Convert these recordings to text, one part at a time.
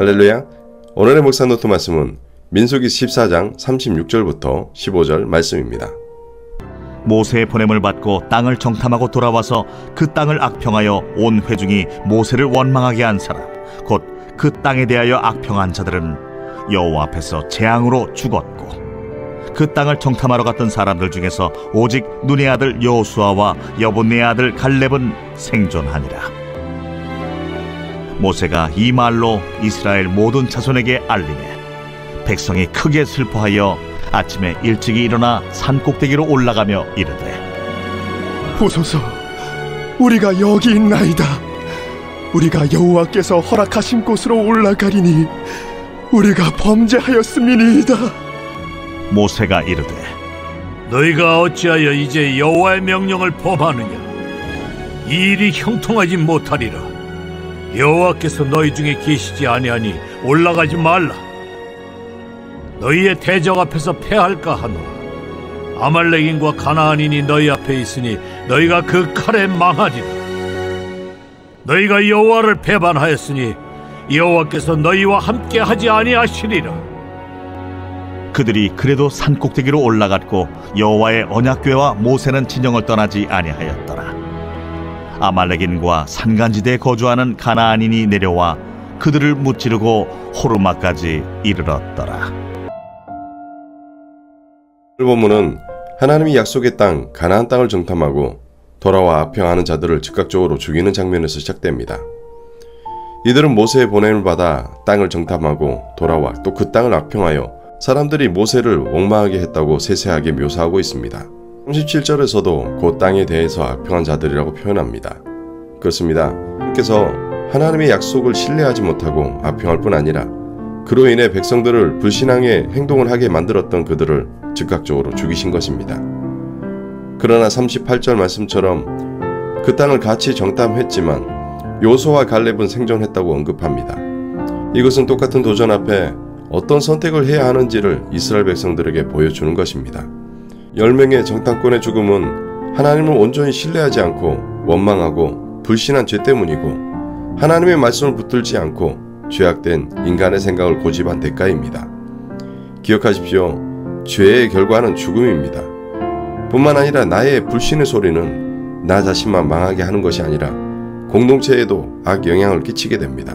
할렐루야. 오늘의 목사 노트 말씀은 민수기 14장 36절부터 15절 말씀입니다. 모세의 보냄을 받고 땅을 정탐하고 돌아와서 그 땅을 악평하여 온 회중이 모세를 원망하게 한 사람, 곧 그 땅에 대하여 악평한 자들은 여호와 앞에서 재앙으로 죽었고, 그 땅을 정탐하러 갔던 사람들 중에서 오직 눈의 아들 여호수아와 여분의 아들 갈렙은 생존하니라. 모세가 이 말로 이스라엘 모든 자손에게 알리매 백성이 크게 슬퍼하여 아침에 일찍이 일어나 산 꼭대기로 올라가며 이르되, 보소서, 우리가 여기 있나이다. 우리가 여호와께서 허락하신 곳으로 올라가리니 우리가 범죄하였음이니이다. 모세가 이르되, 너희가 어찌하여 이제 여호와의 명령을 범하느냐? 이 일이 형통하지 못하리라. 여호와께서 너희 중에 계시지 아니하니 올라가지 말라. 너희의 대적 앞에서 패할까 하노라. 아말렉인과 가나안인이 너희 앞에 있으니 너희가 그 칼에 망하리라. 너희가 여호와를 배반하였으니 여호와께서 너희와 함께 하지 아니하시리라. 그들이 그래도 산 꼭대기로 올라갔고 여호와의 언약궤와 모세는 진영을 떠나지 아니하였더라. 아말렉인과 산간지대에 거주하는 가나안인이 내려와 그들을 무찌르고 호르마까지 이르렀더라. 오늘 본문은 하나님이 약속의 땅 가나안 땅을 정탐하고 돌아와 악평하는 자들을 즉각적으로 죽이는 장면에서 시작됩니다. 이들은 모세의 보냄을 받아 땅을 정탐하고 돌아와 또 그 땅을 악평하여 사람들이 모세를 원망하게 했다고 세세하게 묘사하고 있습니다. 37절에서도 그 땅에 대해서 악평한 자들이라고 표현합니다. 그렇습니다. 하나님께서 하나님의 약속을 신뢰하지 못하고 악평할 뿐 아니라 그로 인해 백성들을 불신앙의 행동을 하게 만들었던 그들을 즉각적으로 죽이신 것입니다. 그러나 38절 말씀처럼 그 땅을 같이 정탐했지만 요수아와 갈렙은 생존했다고 언급합니다. 이것은 똑같은 도전 앞에 어떤 선택을 해야 하는지를 이스라엘 백성들에게 보여주는 것입니다. 10명의 정탐꾼의 죽음은 하나님을 온전히 신뢰하지 않고 원망하고 불신한 죄 때문이고 하나님의 말씀을 붙들지 않고 죄악된 인간의 생각을 고집한 대가입니다. 기억하십시오. 죄의 결과는 죽음입니다. 뿐만 아니라 나의 불신의 소리는 나 자신만 망하게 하는 것이 아니라 공동체에도 악 영향을 끼치게 됩니다.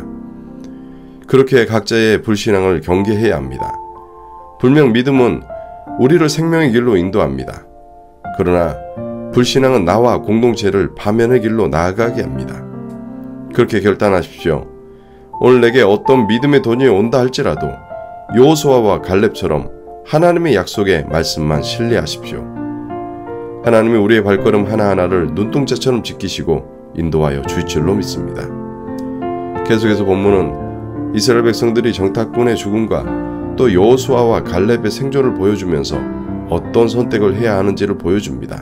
그렇게 각자의 불신앙을 경계해야 합니다. 분명 믿음은 우리를 생명의 길로 인도합니다. 그러나 불신앙은 나와 공동체를 파멸의 길로 나아가게 합니다. 그렇게 결단하십시오. 오늘 내게 어떤 믿음의 돈이 온다 할지라도 여호수아와 갈렙처럼 하나님의 약속의 말씀만 신뢰하십시오. 하나님이 우리의 발걸음 하나하나를 눈동자처럼 지키시고 인도하여 주실 줄로 믿습니다. 계속해서 본문은 이스라엘 백성들이 정탐꾼의 죽음과 또 여호수아와 갈렙의 생존을 보여주면서 어떤 선택을 해야 하는지를 보여줍니다.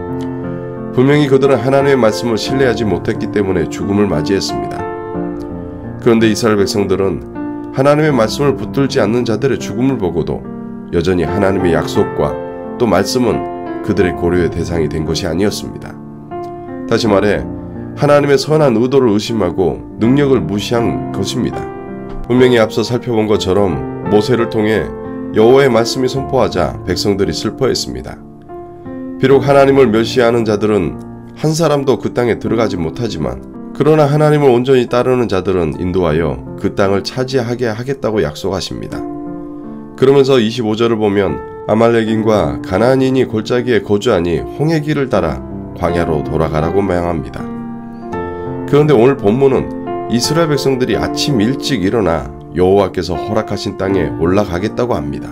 분명히 그들은 하나님의 말씀을 신뢰하지 못했기 때문에 죽음을 맞이했습니다. 그런데 이스라엘 백성들은 하나님의 말씀을 붙들지 않는 자들의 죽음을 보고도 여전히 하나님의 약속과 또 말씀은 그들의 고려의 대상이 된 것이 아니었습니다. 다시 말해 하나님의 선한 의도를 의심하고 능력을 무시한 것입니다. 분명히 앞서 살펴본 것처럼 모세를 통해 여호와의 말씀이 선포하자 백성들이 슬퍼했습니다. 비록 하나님을 멸시하는 자들은 한 사람도 그 땅에 들어가지 못하지만 그러나 하나님을 온전히 따르는 자들은 인도하여 그 땅을 차지하게 하겠다고 약속하십니다. 그러면서 25절을 보면 아말렉인과 가나안인이 골짜기에 거주하니 홍해 길을 따라 광야로 돌아가라고 명합니다. 그런데 오늘 본문은 이스라엘 백성들이 아침 일찍 일어나 여호와께서 허락하신 땅에 올라가겠다고 합니다.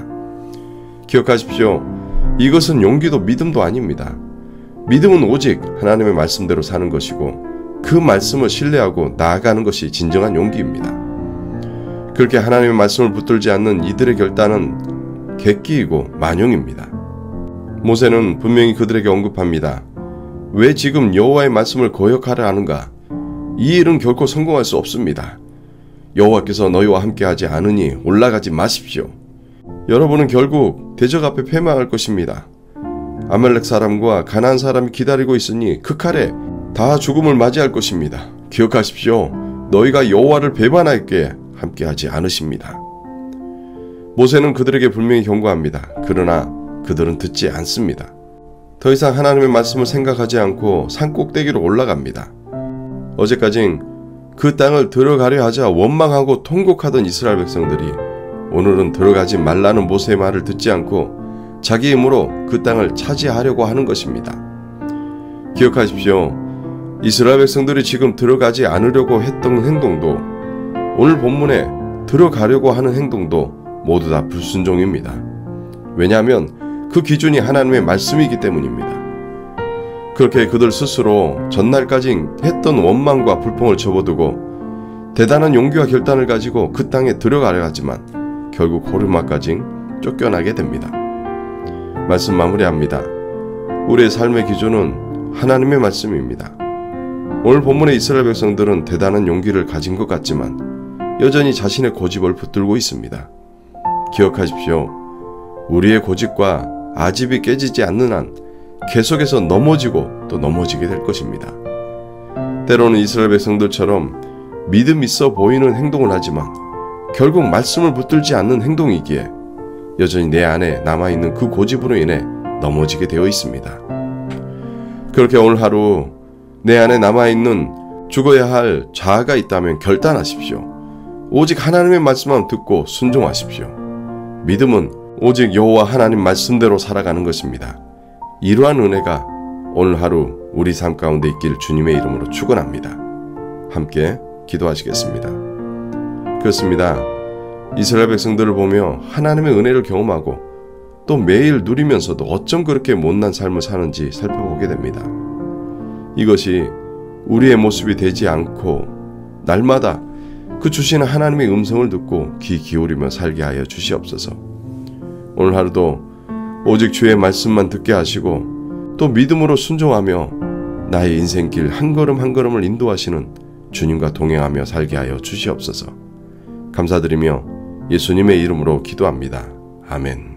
기억하십시오. 이것은 용기도 믿음도 아닙니다. 믿음은 오직 하나님의 말씀대로 사는 것이고 그 말씀을 신뢰하고 나아가는 것이 진정한 용기입니다. 그렇게 하나님의 말씀을 붙들지 않는 이들의 결단은 객기이고 만용입니다. 모세는 분명히 그들에게 언급합니다. 왜 지금 여호와의 말씀을 거역하려 하는가? 이 일은 결코 성공할 수 없습니다. 여호와께서 너희와 함께하지 않으니 올라가지 마십시오. 여러분은 결국 대적 앞에 패망할 것입니다. 아말렉 사람과 가나안 사람이 기다리고 있으니 그 칼에 다 죽음을 맞이할 것입니다. 기억하십시오. 너희가 여호와를 배반하였기에 함께하지 않으십니다. 모세는 그들에게 분명히 경고합니다. 그러나 그들은 듣지 않습니다. 더 이상 하나님의 말씀을 생각하지 않고 산 꼭대기로 올라갑니다. 어제까진 그 땅을 들어가려 하자 원망하고 통곡하던 이스라엘 백성들이 오늘은 들어가지 말라는 모세의 말을 듣지 않고 자기 힘으로 그 땅을 차지하려고 하는 것입니다. 기억하십시오. 이스라엘 백성들이 지금 들어가지 않으려고 했던 행동도 오늘 본문에 들어가려고 하는 행동도 모두 다 불순종입니다. 왜냐하면 그 기준이 하나님의 말씀이기 때문입니다. 그렇게 그들 스스로 전날까지 했던 원망과 불평을 접어두고 대단한 용기와 결단을 가지고 그 땅에 들어가려 하지만 결국 호르마까지 쫓겨나게 됩니다. 말씀 마무리합니다. 우리의 삶의 기준은 하나님의 말씀입니다. 오늘 본문의 이스라엘 백성들은 대단한 용기를 가진 것 같지만 여전히 자신의 고집을 붙들고 있습니다. 기억하십시오. 우리의 고집과 아집이 깨지지 않는 한 계속해서 넘어지고 또 넘어지게 될 것입니다. 때로는 이스라엘 백성들처럼 믿음 있어 보이는 행동을 하지만 결국 말씀을 붙들지 않는 행동이기에 여전히 내 안에 남아있는 그 고집으로 인해 넘어지게 되어 있습니다. 그렇게 오늘 하루 내 안에 남아있는 죽어야 할 자아가 있다면 결단하십시오. 오직 하나님의 말씀만 듣고 순종하십시오. 믿음은 오직 여호와 하나님 말씀대로 살아가는 것입니다. 이러한 은혜가 오늘 하루 우리 삶 가운데 있길 주님의 이름으로 축원합니다. 함께 기도하시겠습니다. 그렇습니다. 이스라엘 백성들을 보며 하나님의 은혜를 경험하고 또 매일 누리면서도 어쩜 그렇게 못난 삶을 사는지 살펴보게 됩니다. 이것이 우리의 모습이 되지 않고 날마다 그 주시는 하나님의 음성을 듣고 귀 기울이며 살게 하여 주시옵소서. 오늘 하루도 오직 주의 말씀만 듣게 하시고 또 믿음으로 순종하며 나의 인생길 한 걸음 한 걸음을 인도하시는 주님과 동행하며 살게 하여 주시옵소서. 감사드리며 예수님의 이름으로 기도합니다. 아멘.